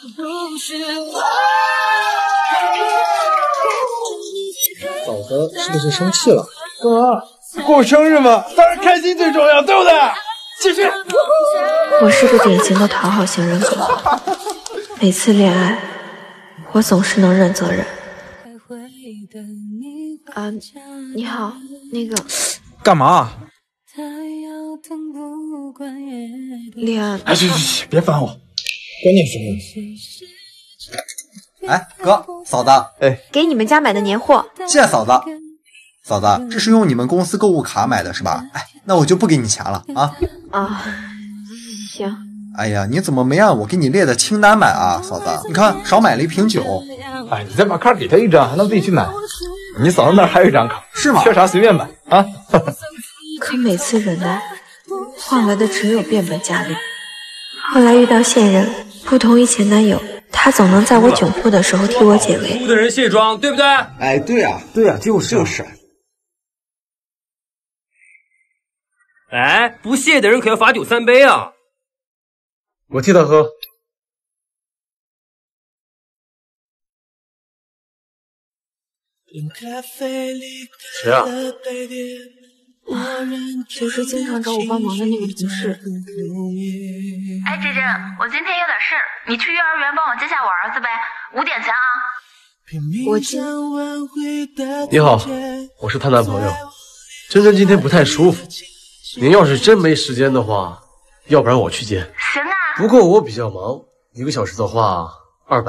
嫂子是不是生气了？ 干嘛？过生日嘛，当然开心最重要，对不对？继续。 我是个典型的讨好型人格，每次恋爱，我总是能认责任。你好，那个干嘛？ 丽安。 哎，去，别烦我，关键时候。 哎，哥，嫂子， 哎， 给你们家买的年货。 谢谢嫂子。嫂子，这是用你们公司购物卡买的是吧？哎，那我就不给你钱了啊。 行。 哎呀，你怎么没按我给你列的清单买啊，嫂子？你看少买了一瓶酒。 哎，你再把卡给他一张，还能自己去买。你嫂子那儿还有一张卡， 是吗？ 缺啥随便买啊。 可每次忍耐，换来的只有变本加厉。后来遇到现任，不同于前男友，他总能在我窘迫的时候替我解围。 哭的人卸妆，对不对？ 哎，对呀，就是。 哎，不卸的人可要罚酒3杯啊！ 我替他喝。 谁啊？ 就是经常找我帮忙的那个同事。 哎，姐姐，我今天有点事，你去幼儿园帮我接下我儿子呗，5点前啊。 你好，我是她男朋友。珍珍今天不太舒服，您要是真没时间的话，要不然我去接。 行啊。 不过我比较忙，1个小时的话200。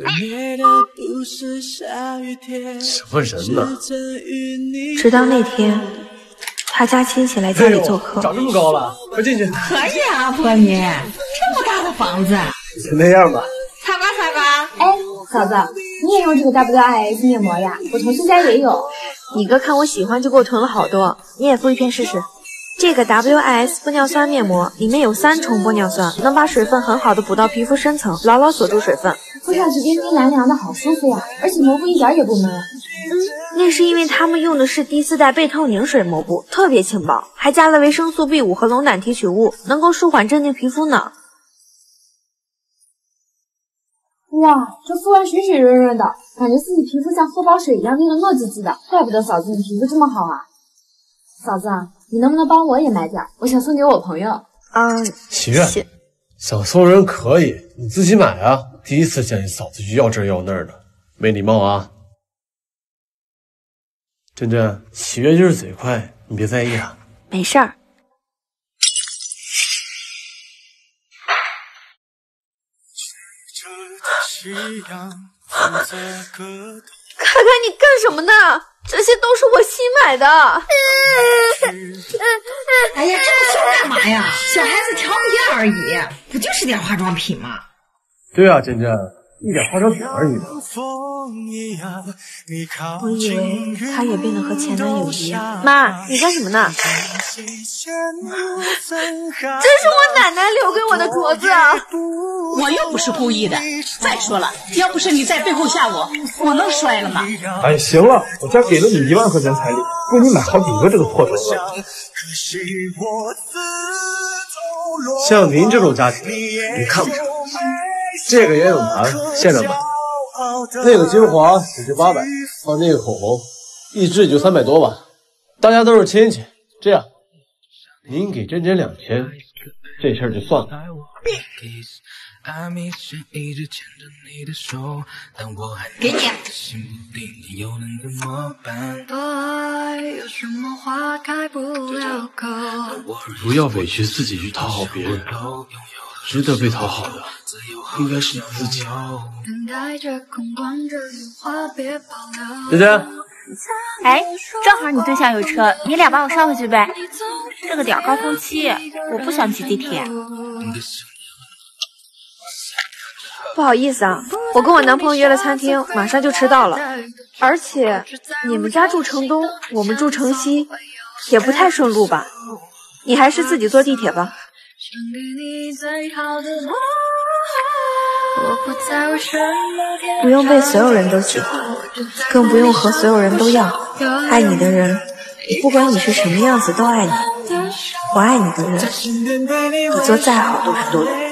什么人呢？ 直到那天，他家亲戚来家里做客。 长这么高了，快进去。 可以啊，婆妮，这么大的房子。 就那样吧。 擦瓜。哎，嫂子，你也用这个 WIS 面膜呀？我同事家也有。 你哥看我喜欢就给我囤了好多，你也敷一片试试。这个 WIS 玻尿酸面膜里面有3重玻尿酸，能把水分很好的补到皮肤深层，牢牢锁住水分。 敷上去冰冰凉凉的，好舒服呀！而且膜布一点也不闷。 那是因为他们用的是第4代倍透凝水膜布，特别轻薄，还加了维生素 B5 和龙胆提取物，能够舒缓镇定皮肤呢。 哇，这敷完水水润润的，感觉自己皮肤像喝饱水一样变得糯叽叽的，怪不得嫂子你皮肤这么好啊！嫂子，你能不能帮我也买点？我想送给我朋友。 祈愿，想送人可以，你自己买啊！第一次见你嫂子就要这要那的，没礼貌啊！珍珍，祈愿就是嘴快，你别在意啊。 没事儿。看看你干什么呢？这些都是我新买的。 哎呀，这么凶干嘛呀？小孩子调皮而已，不就是点化妆品吗？ 对啊，珍珍，一点化妆品而已嘛。 我以为她也变得和前男友一样。妈，你干什么呢？这是我奶奶留给我的镯子啊！ 我又不是故意的。再说了，要不是你在背后吓我，我能摔了吗？ 哎，行了，我家给了你1万块钱彩礼，够你买好几个这个破镯子。 像您这种家庭，你看不上。这个眼影盘现场买，那个精华只值800，放那个口红，一支也就300多吧。大家都是亲戚，这样，您给珍珍2000，这事儿就算了。 给你。 不要委屈自己去讨好别人，值得被讨好的应该是你自己。珍珍， 哎，正好你对象有车，你俩把我捎回去呗。这个点高峰期，我不想挤地铁。 不好意思啊，我跟我男朋友约了餐厅，马上就迟到了。而且你们家住城东，我们住城西，也不太顺路吧？你还是自己坐地铁吧。不用被所有人都喜欢，更不用和所有人都要。爱你的人，不管你是什么样子都爱你。不爱你的人，你做再好都是多余。